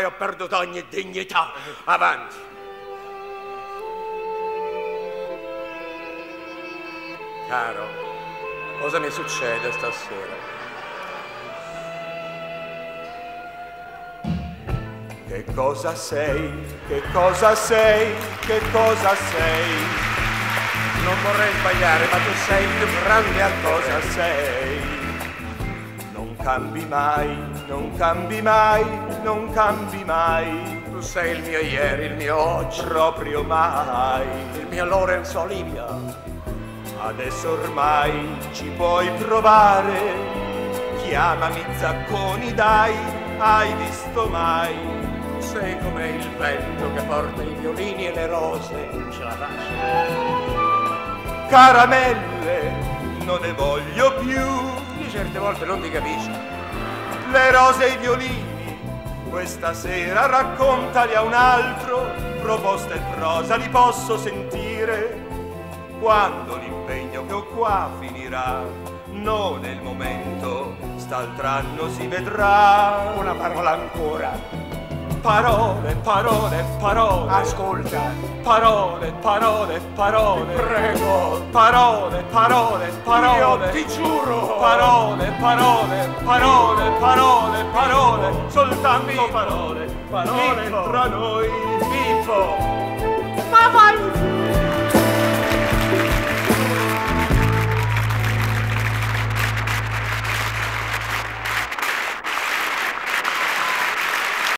ho perduto ogni dignità. Avanti. Caro, cosa mi succede stasera? Che cosa sei? Che cosa sei? Che cosa sei? Non vorrei sbagliare, ma tu sei il più grande a Cosa sei? Non cambi mai, non cambi mai, non cambi mai. Tu sei il mio ieri, il mio oggi, Proprio mai. il mio Lorenzo Olimpia. Adesso ormai ci puoi provare. Chiamami Zacconi, dai, hai visto mai? Tu sei come il vento che porta i violini e le rose. Non ce la faccio. Caramelle, non ne voglio più. Io certe volte non ti capisco. Le rose e i violini, questa sera raccontali a un altro. Proposta e prosa li posso sentire. Quando l'impegno che ho qua finirà, non è il momento, st'alt'anno si vedrà. Una parola ancora. Parole, parole, parole. Ascolta. Parole, parole, parole. Ti prego. Parole, parole, parole. Io ti giuro. Parole, parole, parole, parole, parole. Soltanto Pippo. parole, parole Pippo. tra noi. Pippo.